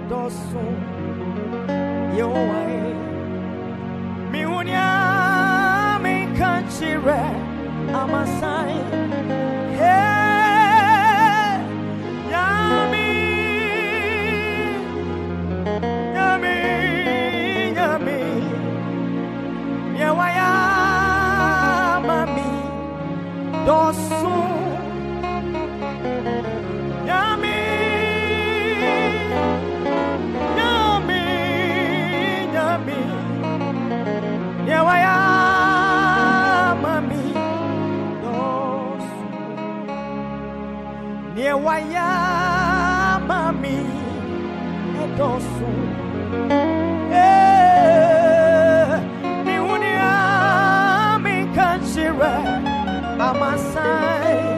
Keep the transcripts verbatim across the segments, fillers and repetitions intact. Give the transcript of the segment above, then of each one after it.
dosu yowai miunya mi kanchire amasai hey yami yami yami yewaya mami dosu yami yami yami yewaya mami dosu yewaya mami dosu eh mi unia mi kanchire amasai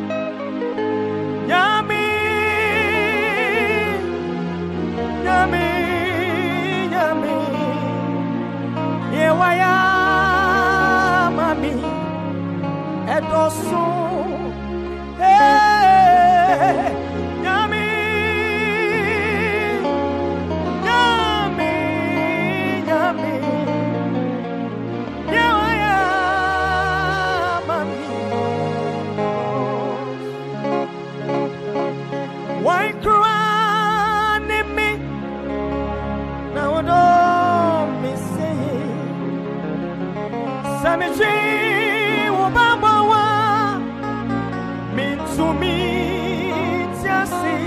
yami yami yami yewaya mami edosu eh yami yami yami yewaya mami why cry me now don't me say Samichi Obama mean to me just see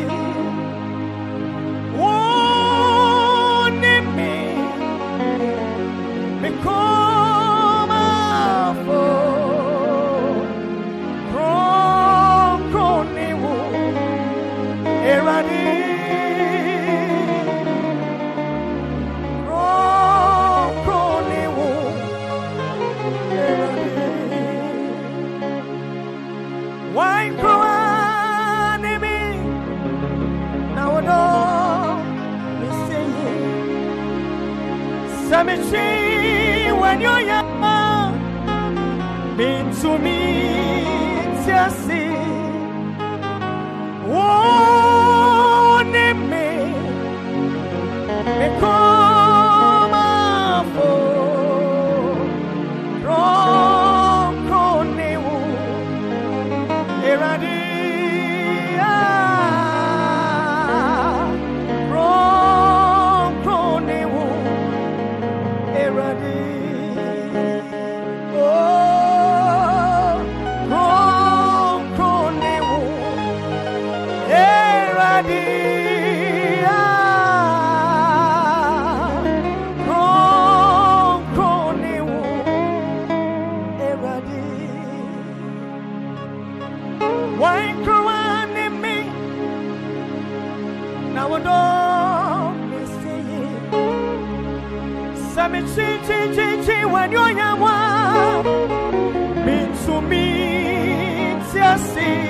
one me me come for from croniwo eradi from croniwo why cry me now don't me say Samichi when you're young mean to me just see one me me come for from croniwo eradi from croniwo eradi oh from croniwo eradi from croniwo eradi why cry me now don't me say Samichi chi chi chi when you're young mean to me just see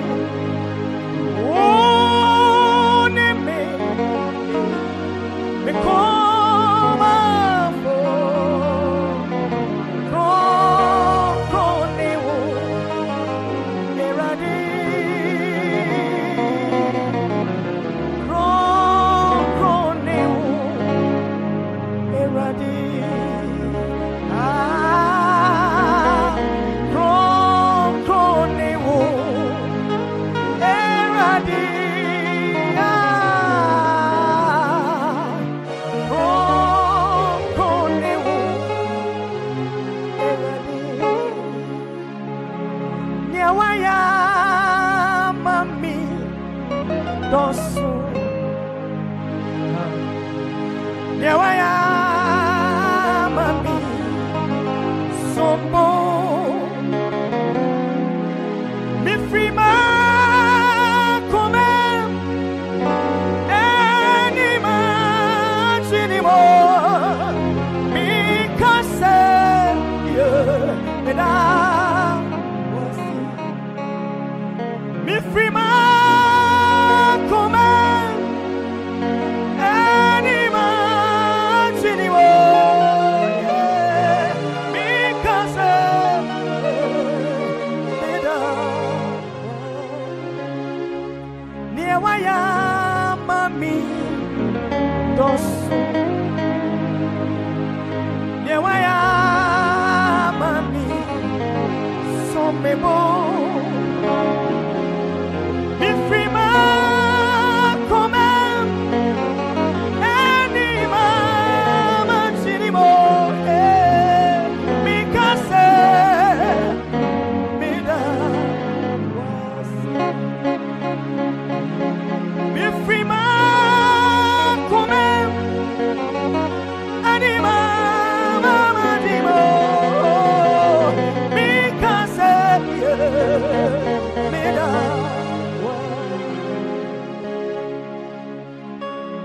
oh me me come for from croniwo eradi from croniwo eradi ah from croniwo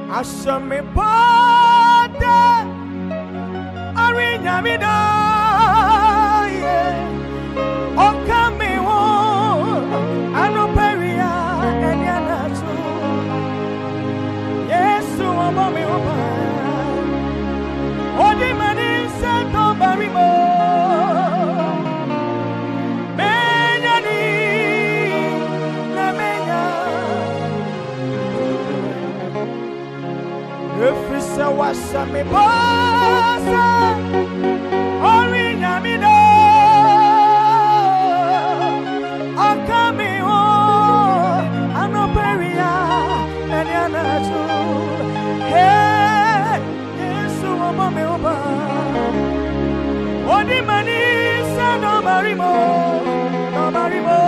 Ashame bode Arinya mida Okame wo Anoperia Enyana tu Yesu wabami waba Odi mani seto barimo Menyani Na menya Efrise wasame bosa Orinya mida Okame wo Anoperia Enyana tu Hey Yesu wabami waba Odi mani seto barimo No barimo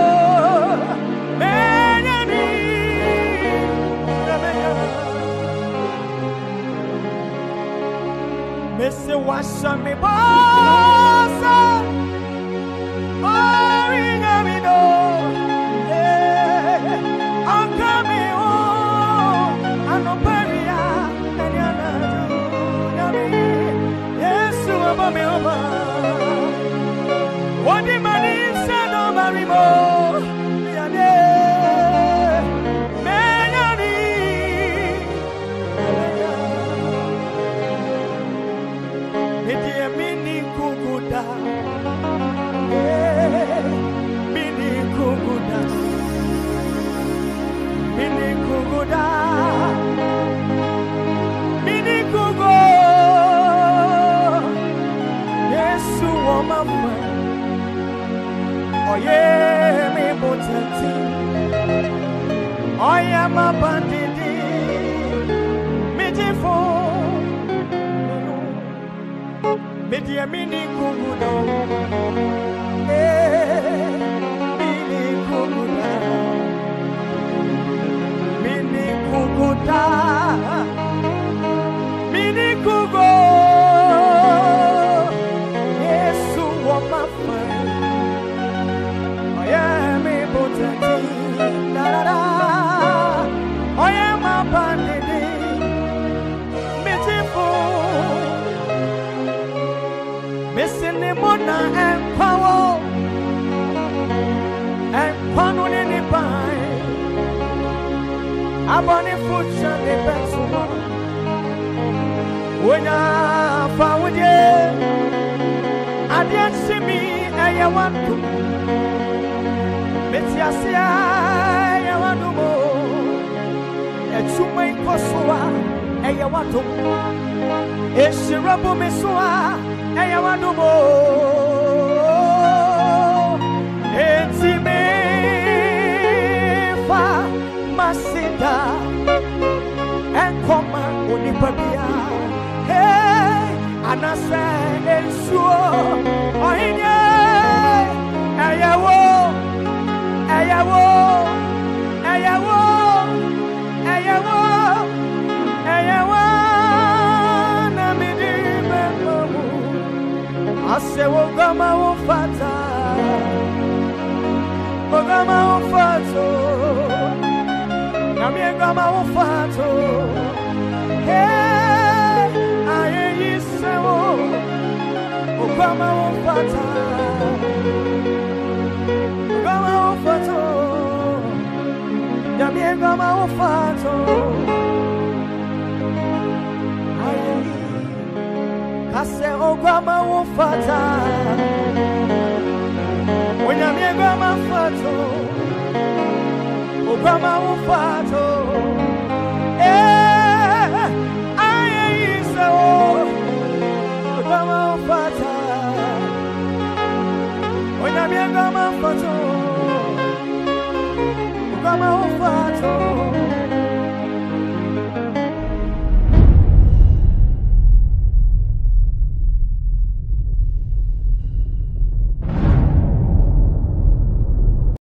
Menyani Na menya Mese washa me bosa Orinya mi do Yeah Okame o Anoperia Enyana tu Nyami Yesu abame oba Wadi mani seno marimo Yane Menyani Midi mini kuguda Mini kuguda Mini kuguda Mini kugo Yesu wamama Oye mi botati Oya mabandidi Midifo Media mini kuguda Eh Mini kuguda Mini kuguda Mini kugo Yesu wamafa Oye mi botati Da da da Oye mabandidi Mitifo Missing the mona and power and pano in the pine. I'm on a foot and the best one. When I found you, I didn't see me, I want to. Metiasia, I want to more. A two main Kosoa, I want to. It's a rubber messoa. Eya wadumo Eti me fa masida Enkoma unipabia Hey anase ensuo Ohinye Eya wo Eya wo Eya wo Eya wo Eya wo Na midi bembo Ase wogama wofata Wogama wofato Nami egama wofato Hey Aye yisewo Wogama wofata Wogama wofato Nami egama wofato Aye Kase ogama wofata Onyami egama fato Ogama wofato